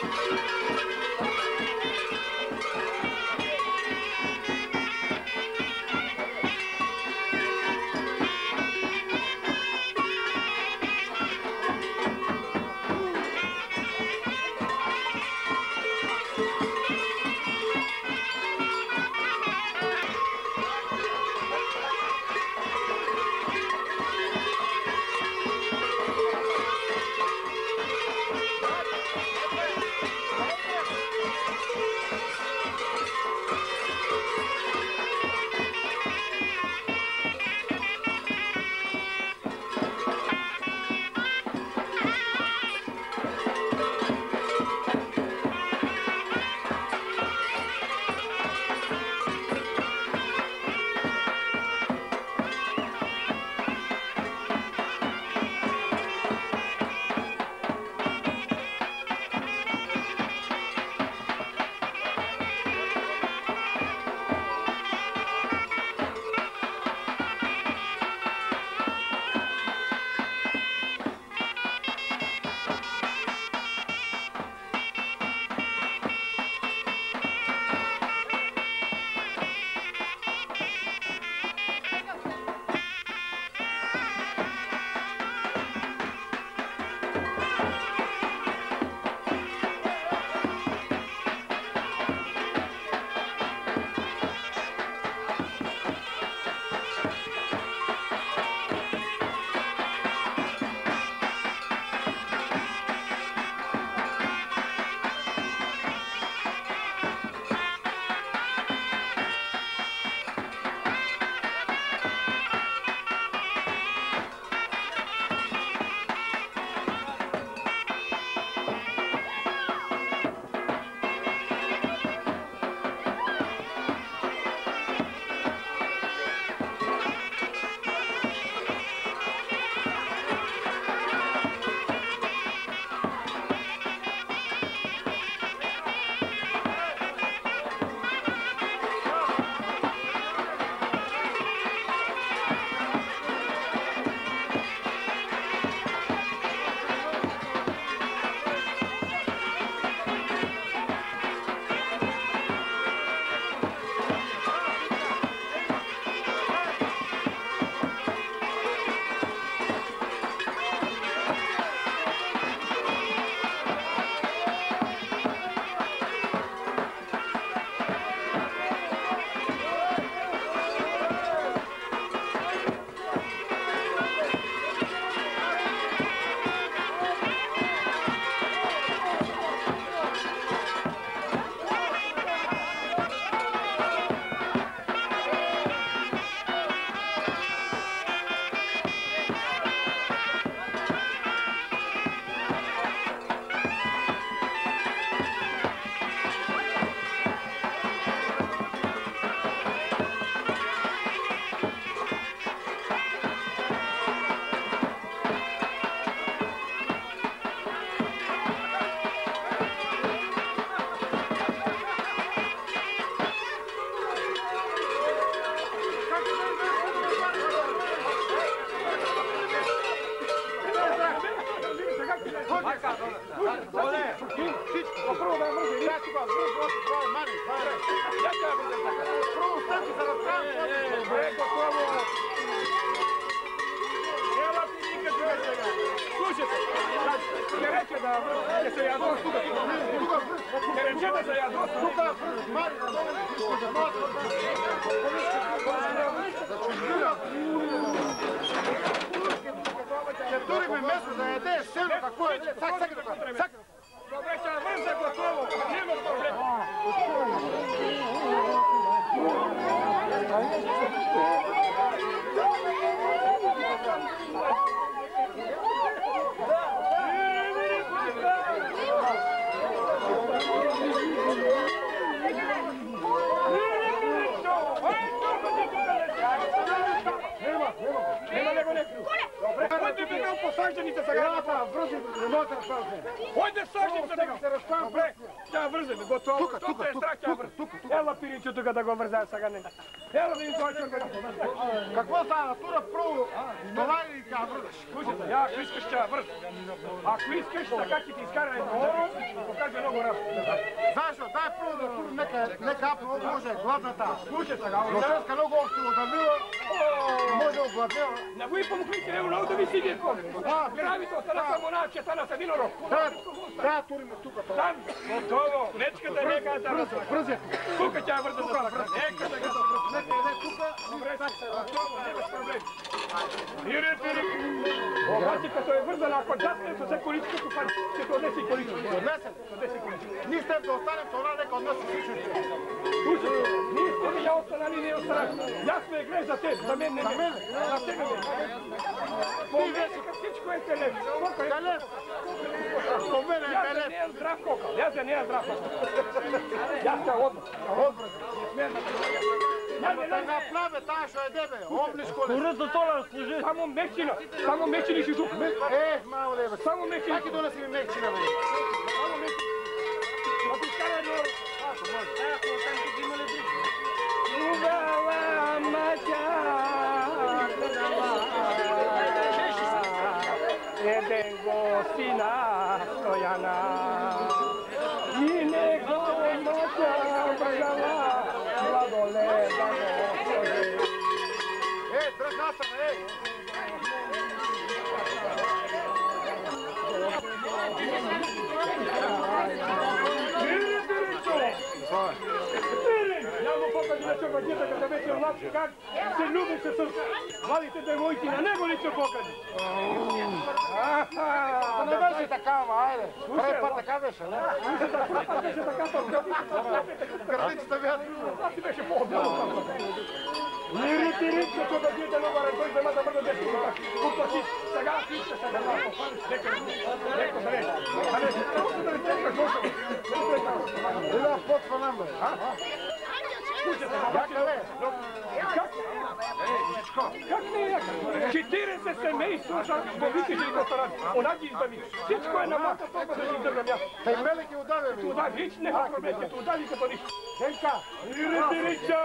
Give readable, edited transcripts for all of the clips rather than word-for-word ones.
Ойде сажница да се разправя. Добре, тя вързе, готово. Тук е страх, тя вързе. Ела пиричо тук да го вързая сега не. Ела да им това чорга да помъзне. Какво става? Тура право, това и тя вързеш. Слушайте, я ако искаш тя вързе. Ако искаш, така ти изкара едно оро, Kaže mnogo rastu. Zašto? Daj prvo da tu neka apno može, gladnata. Slušaj se ga, ovo da... Lošenska nogu ovdje odavljava, može ogladnjava. Na vi pomuklici, evo na ovdje vi sidje kom. Gravi to, sada samo naće, sada sa dinoro. Da, turime tuka to. Tam, gotovo, nečka da neka tam. Brze. Kuka će ja vrda za to. Neka da ga to. Neka ide tuka. Dobre, gotovo, nemaš problem. Piri. Obraćika, to je vrda nakon zatne, to se količka tu pa će to odnesi količku. Odnesem? Odnesi količku. Niste da ostanem, to ona neka odnosi sviču. Slušaj, niste mi ja ostana, ni ne ostana. Jasno je gre za te, za mene ne. Za mene? Za tebe ne. Po meni kad sičko je te lep. Telef? Po mene je Ja telef. se nijem zdrav koka, ja se nijem zdrav koka. Ja se odmah. Da naplave ta što je debe, obliško ne. Kurz do tola služi. Samo mekčini si žup. Malo lebe. Samo mekčini. Taki donosi mi mekčina, već. Samo mekčini. Ma ti šta je dobro? Ako može. Ako tam ti imali drugi. Ugala mađa. Jeden gostina stojana. I nego mađa brgala. Sladoleda gospodi. Drž nastrano, Ja mu pokažem na čega djeta kada već je onako kak se ljubi se sa mladite devojkina, nego li će pokaži. Pa ne vrši takava, ajde. Prvi par takava veša, ne? Veše takava, Grlići sam ja drugo. a ti veše pobjelo kako. Tiri, što da djeta novara, koji se mada brdo desu, kuto si, saga, piše, saga, neko se reći. A ne, kako se da ne čekaš došao? Ila potpa nam, bre. Как не е яка? 40 семейства по виките го старат. Онаги избави. Всичко е на мата, толкова да ги държам аз. Taj meleki udave, bre. Туда вич не ха проблем, туда ви като нищо. Henka. Тиричо!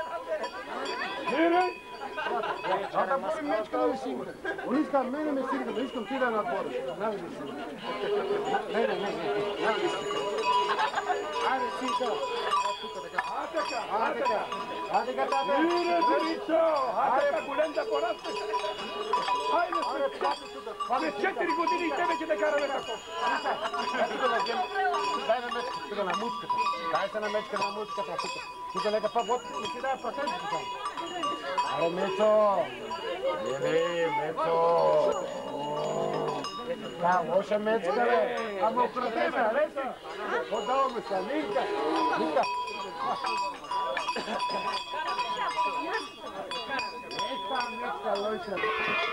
Тири! A da borim mečka na visinu. On iska mene me sirga, da iskam ti da na dvore. Na visinu. Ne. Na visinu. Ajde, sirka. Ajde ga tate. Тиричо! Атака големда порасте. Хайде се. Абе 4 години и тебе ќе те караме тако. Дай на мечка, тука на мучката. Дай се на мечка на мучката. Тука нека па вот, не си дай процентите там. Аре, Мечо! Мечо! Да, лоша мечка, бе! Ама украдена, речи! Отдава му се, Ника! Мечка лоша!